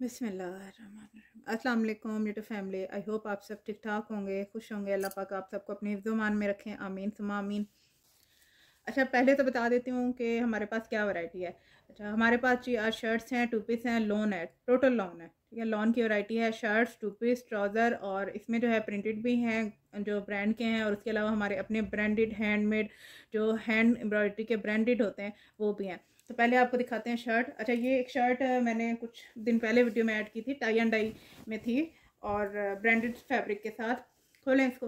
बिस्मिल्लाहिर्रहमानिर्रहीम। अस्सलाम वालेकुम यूट्यूब फैमिली। आई होप आप सब ठीक ठाक होंगे, खुश होंगे। अल्लाह पाक आप सबको अपने हिफ्ज़-ओ-मान में रखें, आमीन सुम्मा आमीन। अच्छा, पहले तो बता देती हूँ कि हमारे पास क्या वैरायटी है। अच्छा, हमारे पास जी आज शर्ट्स हैं, टू पीस हैं, लॉन है, टोटल लॉन है। ठीक है, लॉन की वैरायटी है, शर्ट्स, टू पीस, ट्राउज़र और इसमें जो है प्रिंटेड भी हैं जो ब्रांड के हैं, और उसके अलावा हमारे अपने ब्रांडेड हैंडमेड जो हैंड एम्ब्रॉयडरी के ब्रांडेड होते हैं वो भी हैं। तो पहले आपको दिखाते हैं शर्ट। अच्छा, ये एक शर्ट मैंने कुछ दिन पहले वीडियो में ऐड की थी, टाई एंड डाई में थी और ब्रांडेड फैब्रिक के साथ। खोलें इसको।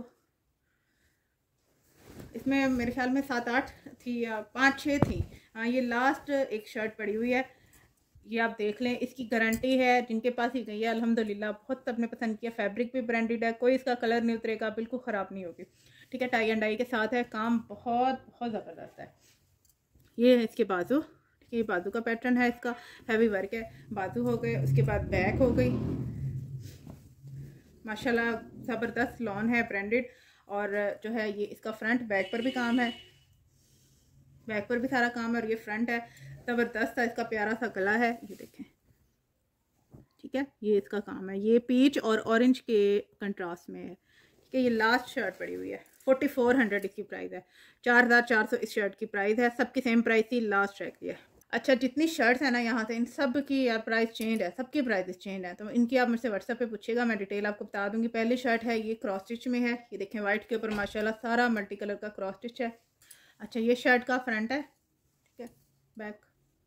इसमें मेरे ख्याल में 7-8 थी या 5-6 थी। हाँ, ये लास्ट एक शर्ट पड़ी हुई है, ये आप देख लें। इसकी गारंटी है, जिनके पास ही गई है अल्हम्दुलिल्लाह बहुत सबने पसंद किया। फैब्रिक भी ब्रांडेड है, कोई इसका कलर नहीं उतरेगा, बिल्कुल ख़राब नहीं होगी। ठीक है, टाई एंड डाई के साथ है, काम बहुत बहुत ज़बरदस्त है। ये है इसके बाजू। ठीक है, ये बाजू का पैटर्न है, इसका हैवी वर्क है। बाजू हो गए, उसके बाद बैक हो गई। माशाल्लाह ज़बरदस्त लॉन है, ब्रांडेड। और जो है ये इसका फ्रंट, बैक पर भी काम है, बैक पर भी सारा काम है। और ये फ्रंट है, ज़बरदस्त है, इसका प्यारा सा गला है, ये देखें। ठीक है, ये इसका काम है, ये पीच और ऑरेंज के कंट्रास्ट में है। ठीक है, ये लास्ट शर्ट पड़ी हुई है, 4400 इसकी प्राइस है। 4400 इस शर्ट की प्राइस है, सबकी सेम प्राइस थी, लास्ट शर्ट की है। अच्छा, जितनी शर्ट्स है ना यहाँ से, इन सब की यार प्राइस चेंज है, सबकी प्राइस चेंज है। तो इनकी आप मुझसे व्हाट्सएप पे पूछिएगा, मैं डिटेल आपको बता दूंगी। पहली शर्ट है, ये क्रॉस स्टिच में है, ये देखें वाइट के ऊपर माशाल्लाह सारा मल्टी कलर का क्रॉस स्टिच है। अच्छा, ये शर्ट का फ्रंट है। ठीक है, बैक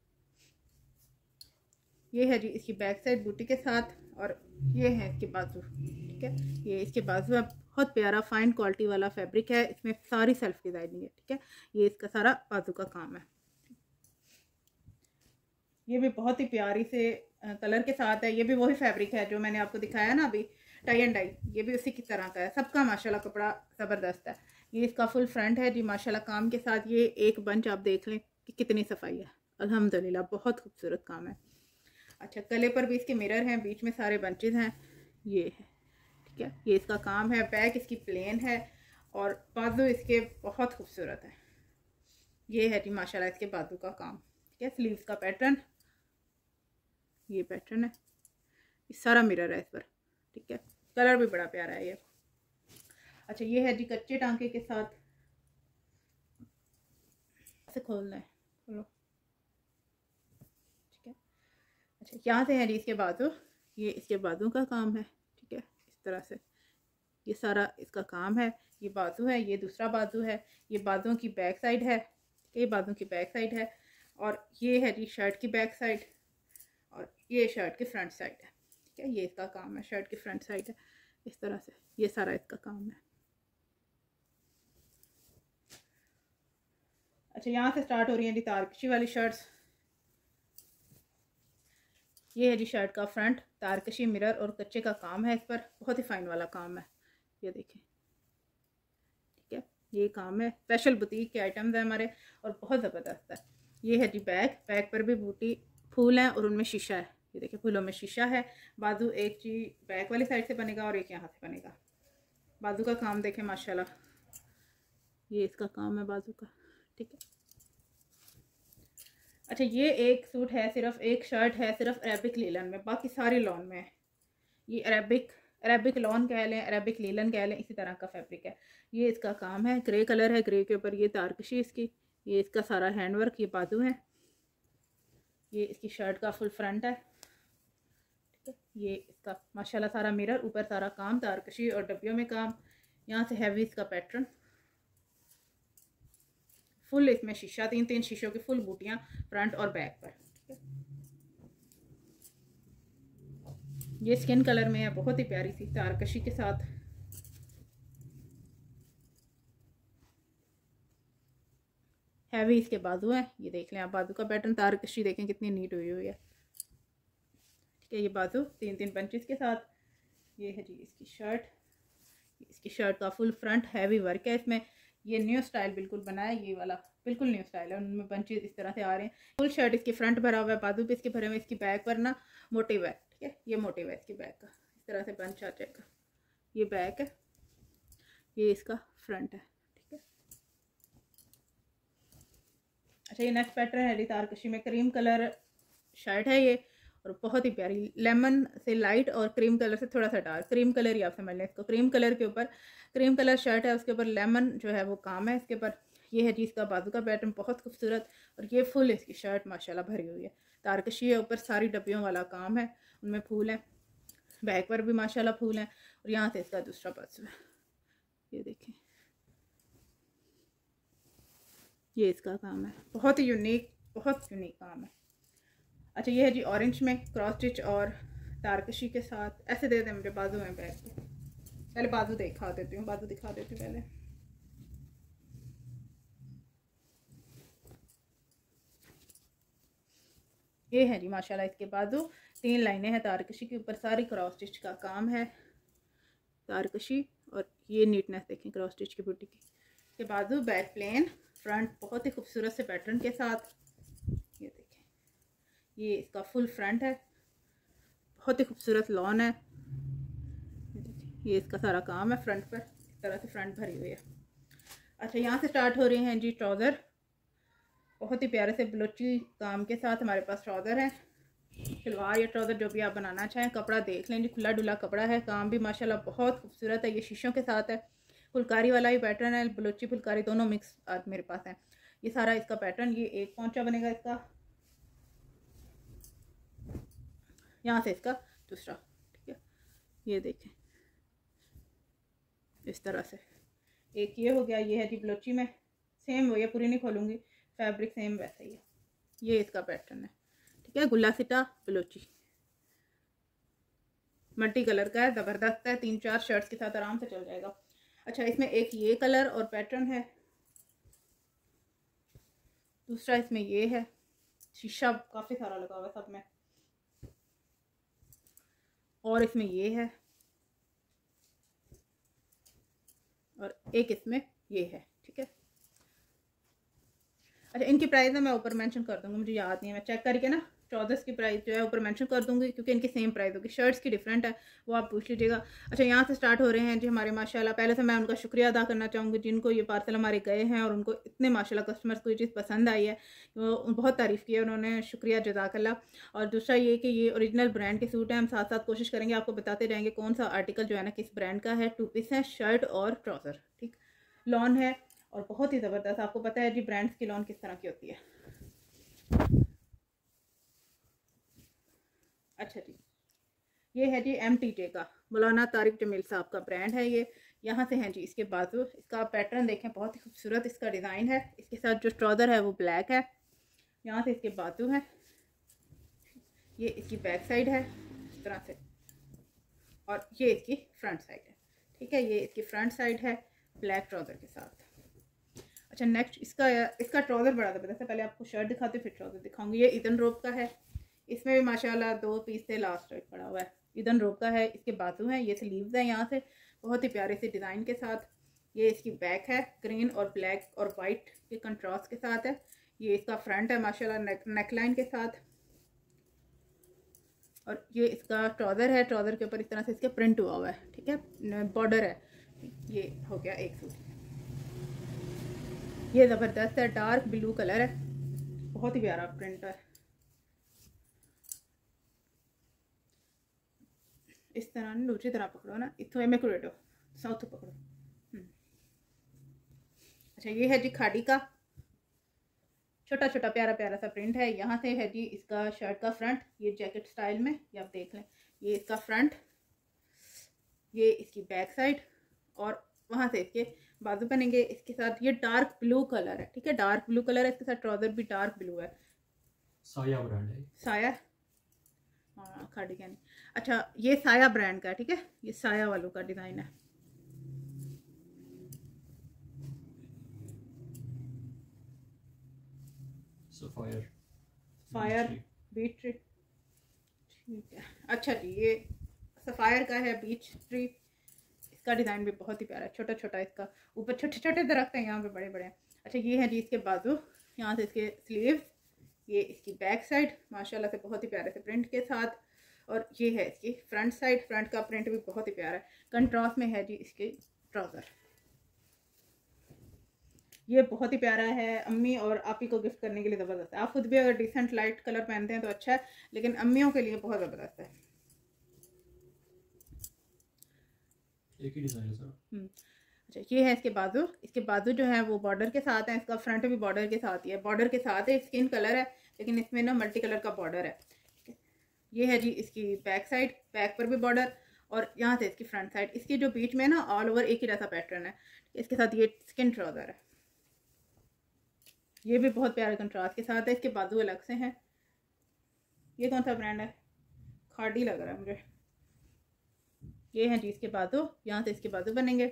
ये है जी इसकी बैक साइड बूटी के साथ, और ये है इसके बाजू। ठीक है, ये इसके बाजू है, बहुत प्यारा फाइन क्वालिटी वाला फैब्रिक है, इसमें सारी सेल्फ डिजाइनिंग है। ठीक है, ये इसका सारा बाजू का काम है। ये भी बहुत ही प्यारी से कलर के साथ है। ये भी वही फैब्रिक है जो मैंने आपको दिखाया ना अभी, टाई एंड डाई, ये भी उसी की तरह का है। सबका माशाल्लाह कपड़ा ज़बरदस्त है। ये इसका फुल फ्रंट है जी माशाल्लाह काम के साथ। ये एक बंच आप देख लें कि कितनी सफाई है, अल्हम्दुलिल्लाह बहुत खूबसूरत काम है। अच्छा, गले पर भी इसके मिरर हैं, बीच में सारे बंचेज हैं, ये है। ठीक है, ये इसका काम है। बैक इसकी प्लेन है और बाजू इसके बहुत खूबसूरत है। ये है जी माशाल्लाह इसके बाजू का काम। ठीक है, स्लीव्स का पैटर्न, ये पैटर्न है, ये सारा मिरर है इस पर। ठीक है, कलर भी बड़ा प्यारा है ये। अच्छा, ये है जी कच्चे टांके के साथ, ऐसे खोलना है, खोलो। ठीक है, अच्छा यहाँ से है जी इसके बाजू, ये इसके बाजू का काम है। ठीक है, इस तरह से ये सारा इसका काम है। ये बाजू है, ये दूसरा बाजू है, ये बाजुओं की बैक साइड है। ये बाजू की बैक साइड है, और ये है जी शर्ट की बैक साइड, और ये शर्ट की फ्रंट साइड है। ठीक है, ये इसका काम है, शर्ट की फ्रंट साइड है इस तरह से, ये सारा इसका काम है। अच्छा, यहाँ से स्टार्ट हो रही है जी तारकशी वाली शर्ट्स। ये है जी शर्ट का फ्रंट, तारकशी मिरर और कच्चे का काम है इस पर, बहुत ही फाइन वाला काम है, ये देखें। ठीक है, ये काम है, स्पेशल बुटीक के आइटम्स हैं हमारे और बहुत ज़बरदस्त है। ये है जी बैक, बैक पर भी बूटी फूल हैं और उनमें शीशा है, ये देखिए फूलों में शीशा है। बाजू एक जी बैक वाली साइड से बनेगा और एक यहाँ से बनेगा। बाजू का काम देखें माशाल्लाह, ये इसका काम है बाजू का। ठीक है, अच्छा, ये एक सूट है, सिर्फ एक शर्ट है सिर्फ अरेबिक लीलन में, बाकी सारी लॉन में है। ये अरेबिक लॉन कह लें, अरेबिक लीलन कह लें, इसी तरह का फैब्रिक है। ये इसका काम है, ग्रे कलर है, ग्रे के ऊपर ये तारकशी इसकी, ये इसका सारा हैंडवर्क, ये बाजू है, ये इसकी शर्ट का फुल फ्रंट है। ठीक है, ये इसका माशाल्लाह सारा मिरर, ऊपर सारा काम तारकशी और डब्बियों में काम, यहाँ से हैवी इसका पैटर्न, फुल इसमें शीशा, 3-3 शीशों की फुल बूटियां फ्रंट और बैक पर। ये स्किन कलर में है, बहुत ही प्यारी सी तारकशी के साथ। हैवी इसके बाजू है, ये देख लें आप, बाजू का पैटर्न तारकशी देखें कितनी नीट हुई हुई है। ठीक है, ये बाजू 3-3 पंचेस के साथ। ये है जी इसकी शर्ट, इसकी शर्ट का फुल फ्रंट, हैवी वर्क है इसमें। ये न्यू स्टाइल बिल्कुल बना है, ये वाला बिल्कुल न्यू स्टाइल है, उनमें बंचेस इस तरह से आ रहे हैं। फुल शर्ट इसकी फ्रंट भरा हुआ है, बाजू पे इसके भरे हुए, इसकी बैक पर ना मोटिव है। ठीक है, ये मोटिव है इसकी बैक का, इस तरह से बंच आ जाएगा। ये बैक है, ये इसका फ्रंट है। ठीक है, अच्छा, ये नेक्स्ट पैटर्न है तारकशी में, क्रीम कलर शर्ट है ये, और बहुत ही प्यारी लेमन से लाइट और क्रीम कलर से थोड़ा सा डार्क, क्रीम कलर ही आप समझ लें इसको। क्रीम कलर के ऊपर, क्रीम कलर शर्ट है, उसके ऊपर लेमन जो है वो काम है इसके ऊपर। ये है जी इसका बाजू का पैटर्न, बहुत खूबसूरत। और ये फुल इसकी शर्ट माशाल्लाह भरी हुई है, तारकशी है, ऊपर सारी डब्बियों वाला काम है, उनमें फूल हैं, बैक पर भी माशाल्लाह फूल हैं। और यहाँ से इसका दूसरा बाजू है, ये देखें, ये इसका काम है, बहुत ही यूनिक, बहुत यूनिक काम है। अच्छा ये है जी ऑरेंज में क्रॉस स्टिच और तारकशी के साथ। ऐसे दे दें मेरे बाजू में बैक पे, पहले बाजू दिखा देती हूँ, बाजू दिखा देती हूँ पहले। ये है जी माशाल्लाह इसके बाजू, 3 लाइनें हैं तारकशी के ऊपर, सारी क्रॉस स्टिच का काम है तारकशी। और ये नीटनेस देखें क्रॉस स्टिच की बूटी की। के बाजू बैक प्लेन, फ्रंट बहुत ही खूबसूरत से पैटर्न के साथ। ये देखें, ये इसका फुल फ्रंट है, बहुत ही खूबसूरत लॉन है। ये इसका सारा काम है फ्रंट पर, इस तरह से फ्रंट भरी हुई है। अच्छा यहाँ से स्टार्ट हो रही हैं जी ट्राउज़र, बहुत ही प्यारे से बलोची काम के साथ हमारे पास ट्राउज़र है। शलवार या ट्राउज़र जो भी आप बनाना चाहें, कपड़ा देख लें जी, खुला डुला कपड़ा है, काम भी माशाल्लाह बहुत खूबसूरत है। ये शीशों के साथ है, फुलकारी वाला ही पैटर्न है, बलोची फुलकारी दोनों मिक्स आज मेरे पास है। ये सारा इसका पैटर्न, ये एक पोंचा बनेगा इसका, यहाँ से इसका दूसरा, ठीक है। ये देखें इस तरह से एक ये हो गया। ये है जी बलोची में, सेम वही है, पूरी नहीं खोलूँगी, फैब्रिक सेम वैसा ही है। ये इसका पैटर्न है, ठीक है, गुल्ला सिटा बलोची, मल्टी कलर का है, ज़बरदस्त है, 3-4 शर्ट्स के साथ आराम से चल जाएगा। अच्छा इसमें एक ये कलर और पैटर्न है, दूसरा इसमें ये है, शीशा काफ़ी सारा लगा हुआ है सब में, और इसमें ये है, और एक इसमें ये है, ठीक है। अच्छा इनकी प्राइस ना मैं ऊपर मेंशन कर दूंगी, मुझे याद नहीं है, मैं चेक करके ना ट्राउजर्स की प्राइस जो है ऊपर मेंशन कर दूंगी, क्योंकि इनकी सेम प्राइस होगी, शर्ट्स की डिफरेंट है, वो आप पूछ लीजिएगा। अच्छा यहाँ से स्टार्ट हो रहे हैं जी हमारे माशाल्लाह। पहले से मैं उनका शुक्रिया अदा करना चाहूँगी जिनको ये पार्सल हमारे गए हैं और उनको इतने माशाल्लाह कस्टमर्स को ये चीज़ पसंद आई है, वो बहुत तारीफ़ की है उन्होंने, शुक्रिया जज़ाकल्लाह। और दूसरा ये कि ये ओरिजिनल ब्रांड के सूट हैं, हम साथ साथ कोशिश करेंगे आपको बताते रहेंगे कौन सा आर्टिकल जो है ना किस ब्रांड का है। 2 पीस है, शर्ट और ट्राउज़र, ठीक, लॉन है और बहुत ही ज़बरदस्त। आपको पता है जी ब्रांड्स की लॉन किस तरह की होती है। अच्छा जी ये है जी MTJ का, मौलाना तारिक जमील साहब का ब्रांड है ये। यहाँ से हैं जी इसके बाजू, इसका पैटर्न देखें, बहुत ही खूबसूरत इसका डिज़ाइन है। इसके साथ जो ट्राउज़र है वो ब्लैक है, यहाँ से इसके बाजू है, ये इसकी बैक साइड है इस तरह से, और ये इसकी फ्रंट साइड है, ठीक है, ये इसकी फ्रंट साइड है ब्लैक ट्राउज़र के साथ। अच्छा नेक्स्ट इसका ट्राउज़र बड़ा ज़बरदस्त है, पहले आपको शर्ट दिखाते फिर ट्राउज़र दिखाऊंगी। ये ईदन रोब का है, इसमें भी माशाल्लाह 2 पीस से लास्ट रेट पड़ा हुआ है, ईदन रोब का है। इसके बाजू हैं, ये स्लीव्स हैं यहाँ से बहुत ही प्यारे से डिज़ाइन के साथ। ये इसकी बैक है, ग्रीन और ब्लैक और वाइट के कंट्रास्ट के साथ है। ये इसका फ्रंट है माशाल्लाह नेकलाइन के साथ, और ये इसका ट्राउज़र है, ट्राउज़र के ऊपर इस तरह से इसके प्रिंट हुआ हुआ है, ठीक है, बॉर्डर है। ये हो गया एक सूट, ये ज़बरदस्त है, डार्क ब्लू कलर है, बहुत ही प्यारा प्रिंट है। इस तरह दूसरी तरह पकड़ो ना, इथों में कुरेटो साउथ पकड़ो। अच्छा ये है जी खाड़ी का, छोटा छोटा प्यारा प्यारा सा प्रिंट है। यहाँ से है जी इसका शर्ट का फ्रंट, ये जैकेट स्टाइल में, ये आप देख लें, ये इसका फ्रंट, ये इसकी बैक साइड, और वहाँ से इसके बाजू बनेंगे। इसके साथ ये डार्क ब्लू कलर है, ठीक है, डार्क ब्लू कलर है, इसके साथ ट्राउज़र भी डार्क ब्लू है, साया ब्रांड है, साया, हाँ खाड़ी का नहीं, अच्छा ये साया ब्रांड का है, ठीक है, ये साया वालों का डिज़ाइन है। फायर बीच ट्री, ठीक है। अच्छा जी ये सफ़ायर का है, बीच ट्री, इसका डिज़ाइन भी बहुत ही प्यारा है, छोटा छोटा, इसका ऊपर छोटे छोटे दरख्त हैं, यहाँ पे बड़े बड़े हैं। अच्छा ये है जी इसके बाजू, यहाँ से इसके स्लीव्स, ये इसकी बैक साइड माशाल्लाह से बहुत ही प्यारे से प्रिंट के साथ, और ये है इसकी फ्रंट साइड, फ्रंट का प्रिंट भी बहुत ही प्यारा है, कंट्रास्ट में है जी इसके ट्राउज़र। ये बहुत ही प्यारा है, अम्मी और आपी को गिफ्ट करने के लिए ज़बरदस्त है। आप खुद भी अगर डिसेंट लाइट कलर पहनते हैं तो अच्छा है, लेकिन अम्मियों के लिए बहुत ज़बरदस्त है। एक ही डिज़ाइन है सर। अच्छा, ये है इसके बाजू। इसके बाजू जो है वो बॉर्डर के साथ है, इसका फ्रंट भी बॉर्डर के साथ ही है, बॉर्डर के साथ है, स्किन कलर है लेकिन इसमें ना मल्टी कलर का बॉर्डर है। ये है जी इसकी बैक साइड, बैक पर भी बॉर्डर और यहाँ से इसकी फ्रंट साइड, इसके जो बीच में ना ऑल ओवर एक ही जैसा पैटर्न है। इसके साथ ये स्किन ट्राउजर है, ये भी बहुत प्यारे कंट्रास्ट के साथ है। इसके बाजू अलग से हैं। ये कौन सा ब्रांड है, खाड़ी लग रहा है मुझे। ये है जी इसके बाजू, यहाँ से इसके बाजू बनेंगे।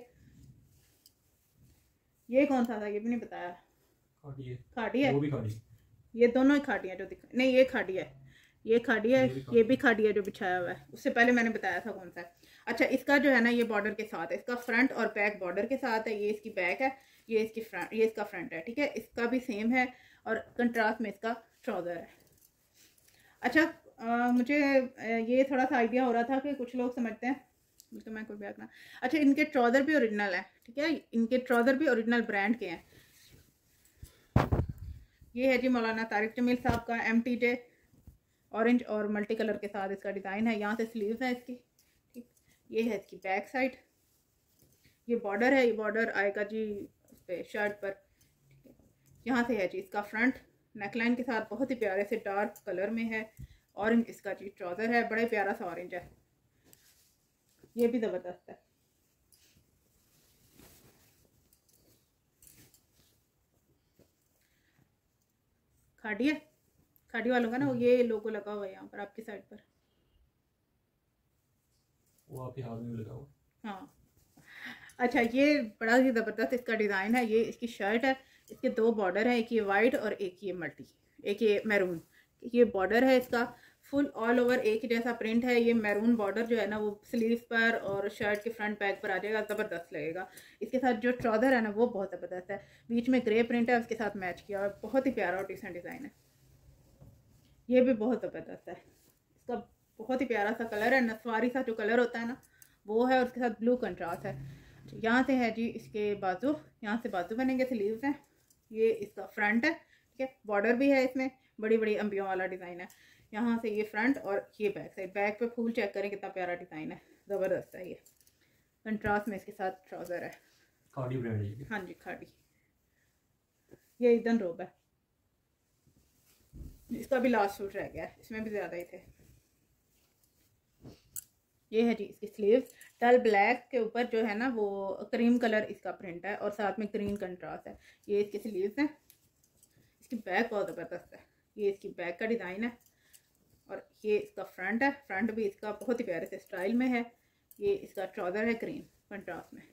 ये कौन सा था ये भी नहीं बताया। खाड़ी है, खाड़ी है, वो भी खाड़ी। ये दोनों ही खाड़ी हैं जो दिख नहीं, ये खाड़ी है, ये खाड़ी है, ये भी खाड़ी है जो बिछाया हुआ है, उससे पहले मैंने बताया था कौन सा है। अच्छा, इसका जो है ना ये बॉर्डर के साथ है, इसका फ्रंट और बैक बॉर्डर के साथ है। ये इसकी बैक है, ये इसकी फ्रंट, ये इसका फ्रंट है, ठीक है। इसका भी सेम है और कंट्रास्ट में इसका ट्राउजर है। अच्छा, मुझे ये थोड़ा सा आइडिया हो रहा था कि कुछ लोग समझते हैं तो मैं कोई भी आखना। अच्छा, इनके ट्राउजर भी ओरिजिनल है, ठीक है, इनके ट्राउजर भी ओरिजिनल ब्रांड के हैं। ये है जी मौलाना तारिक जमील साहब का MTJ ऑरेंज और मल्टी कलर के साथ इसका डिज़ाइन है। यहाँ से स्लीव्स है इसकी, ठीक। ये है इसकी बैक साइड, ये बॉर्डर है, ये बॉर्डर आएगा जी उस पर शर्ट पर, ठीक है। यहाँ से है जी इसका फ्रंट नेकलाइन के साथ, बहुत ही प्यारे से डार्क कलर में है। ऑरेंज इसका जी ट्राउज़र है, बड़ा प्यारा सा ऑरेंज है, ये भी ज़बरदस्त है। खाड़ी है, खाड़ी वालों का ना ये लोगो लगा हुआ है यहाँ पर आपकी साइड पर, वो आपके हाथ में भी लगा हुआ। हाँ। अच्छा, ये बड़ा ही ज़बरदस्त इसका डिज़ाइन है। ये इसकी शर्ट है, इसके दो बॉर्डर है, एक ये वाइट और एक ये मल्टी, एक ये मैरून। ये बॉर्डर है इसका फुल ऑल ओवर एक ही जैसा प्रिंट है। ये मैरून बॉर्डर जो है ना वो स्लीव्स पर और शर्ट के फ्रंट बैक पर आ जाएगा, ज़बरदस्त लगेगा। इसके साथ जो ट्राउज़र है ना वो बहुत ज़बरदस्त है, बीच में ग्रे प्रिंट है, उसके साथ मैच किया और बहुत ही प्यारा और डिसेंट डिज़ाइन है। ये भी बहुत ज़बरदस्त है, इसका बहुत ही प्यारा सा कलर है, नसवारी सा जो कलर होता है ना वो है, उसके साथ ब्लू कंट्रास्ट है। यहाँ से है जी इसके बाजू, यहाँ से बाजू बनेंगे, स्लीव्स हैं। ये इसका फ्रंट है, ठीक है, बॉर्डर भी है इसमें, बड़ी बड़ी अंबियों वाला डिज़ाइन है। यहाँ से ये फ्रंट और ये बैक साइड, बैक पे फूल चेक करें कितना प्यारा डिज़ाइन है, ज़बरदस्त है। ये कंट्रास्ट में इसके साथ ट्राउज़र है, खाड़ी ब्रांड है। हाँ जी खाड़ी। ये ईदन रोब है, इसका भी लास्ट सूट रह गया है, इसमें भी ज़्यादा ही थे। ये है जी इसकी स्लीव्स, डल ब्लैक के ऊपर जो है ना वो क्रीम कलर इसका प्रिंट है और साथ में ग्रीन कंट्रास्ट है। ये इसकी स्लीव्स हैं। इसकी बैक बहुत ज़बरदस्त है, ये इसकी बैक का डिज़ाइन है और ये इसका फ्रंट है, फ्रंट भी इसका बहुत ही प्यारे से स्टाइल में है। ये इसका ट्राउज़र है ग्रीन कंट्रास्ट में।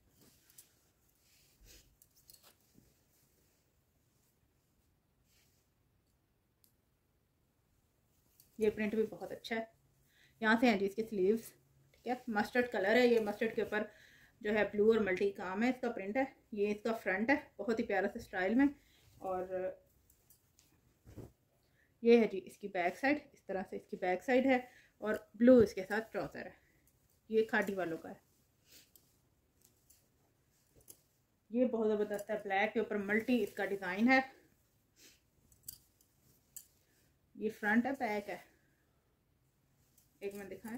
ये प्रिंट भी बहुत अच्छा है। यहाँ से हैं जी इसकी स्लीव्स, ठीक है, मस्टर्ड कलर है, ये मस्टर्ड के ऊपर जो है ब्लू और मल्टी काम है, इसका प्रिंट है। ये इसका फ्रंट है, बहुत ही प्यारा सा स्टाइल में। और ये है जी इसकी बैक साइड, इस तरह से इसकी बैक साइड है और ब्लू इसके साथ ट्राउज़र है। ये खाड़ी वालों का है, ये बहुत ज़बरदस्त है, ब्लैक के ऊपर मल्टी इसका डिज़ाइन है। ये फ्रंट है, बैक है, एक मिनट दिखाएं।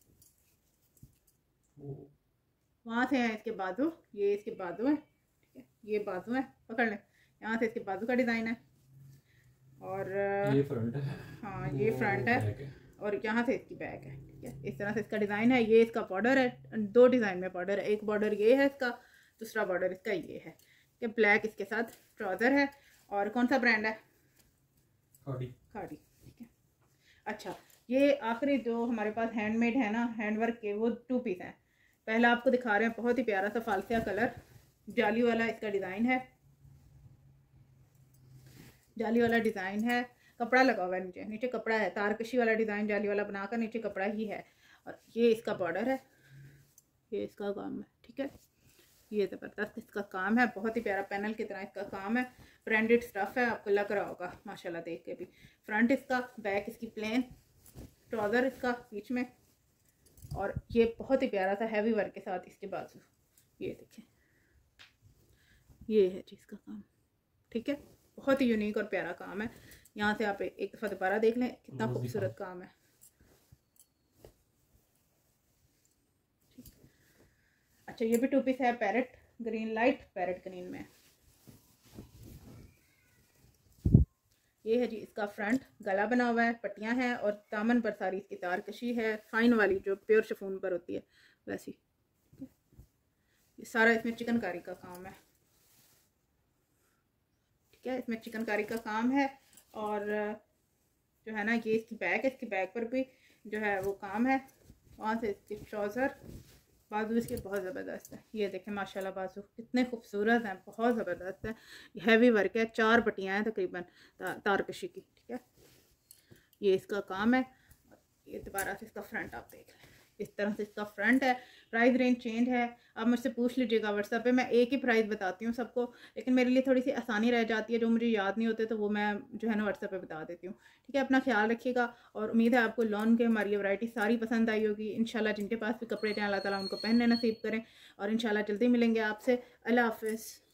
वहाँ से है इसके बाजू, ये इसके बाजू है, ठीक है, ये बाजू है, पकड़ लें। यहाँ से इसके बाजू का डिज़ाइन है और ये फ्रंट है, हाँ ये फ्रंट है और यहाँ से इसकी बैक है, ठीक है, इस तरह से इसका डिज़ाइन है। ये इसका बॉर्डर है, दो डिज़ाइन में बॉर्डर है, एक बॉर्डर ये है इसका, दूसरा बॉर्डर इसका ये है, ठीक है। ब्लैक इसके साथ ट्राउज़र है और कौन सा ब्रांड है, खाड़ी। खाड़ी, ठीक है। अच्छा, ये आखिरी जो हमारे पास हैंडमेड है ना, हैंडवर्क के, वो 2 पीस हैं। पहला आपको दिखा रहे हैं, बहुत ही प्यारा सा फालसिया कलर, जाली वाला इसका डिज़ाइन है, जाली वाला डिज़ाइन है, कपड़ा लगा हुआ है नीचे, नीचे कपड़ा है, तारकशी वाला डिज़ाइन जाली वाला बनाकर नीचे कपड़ा ही है। और ये इसका बॉर्डर है, ये इसका काम है, ठीक है। ये ज़बरदस्त इसका काम है, बहुत ही प्यारा पैनल की तरह इसका काम है, ब्रांडेड स्टफ़ है, आपको लग रहा होगा माशाल्लाह देख के भी। फ्रंट इसका, बैक इसकी प्लेन, ट्राउज़र इसका बीच में और ये बहुत ही प्यारा सा हैवी वर्क के साथ इसके बाजू, ये देखिए ये है जी इसका काम, ठीक है। बहुत ही यूनिक और प्यारा काम है। यहाँ से आप एक दफ़ा दोबारा देख लें कितना खूबसूरत काम है। अच्छा ये भी 2 पीस है parrot green, light parrot green में। ये है जी इसका फ्रंट, गला बना हुआ है, पट्टियां हैं और दामन पर सारी इसकी तार कशी है, फाइन वाली जो प्योर शिफॉन पर होती है वैसी। ये सारा इसमें चिकनकारी का काम है, ठीक है। इसमें चिकनकारी का काम है और जो है ना ये इसकी बैक है, इसकी बैक पर भी जो है वो काम है। वहाँ से इसके ट्राउज़र, बाजू इसके बहुत ज़बरदस्त है। ये देखें माशाल्लाह बाजू कितने खूबसूरत हैं, बहुत ज़बरदस्त है। हैवी वर्क है, 4 पट्टियाँ हैं तकरीबन तारकशी की, ठीक है। ये इसका काम है। ये दोबारा से इसका फ्रंट आप देख लें, इस तरह से इसका फ्रंट है। प्राइस रेंज चेंज है, आप मुझसे पूछ लीजिएगा व्हाट्सएप पे, मैं एक ही प्राइस बताती हूँ सबको, लेकिन मेरे लिए थोड़ी सी आसानी रह जाती है, जो मुझे याद नहीं होते तो वो मैं जो है ना व्हाट्सएप पे बता देती हूँ, ठीक है। अपना ख्याल रखिएगा और उम्मीद है आपको लॉन के हमारी ये वैरायटी सारी पसंद आई होगी। इंशाल्लाह जिनके पास भी कपड़े हैं अल्लाह ताला उनको पहनने नसीब करें और इंशाल्लाह जल्दी मिलेंगे आपसे। अल्लाह हाफिज़।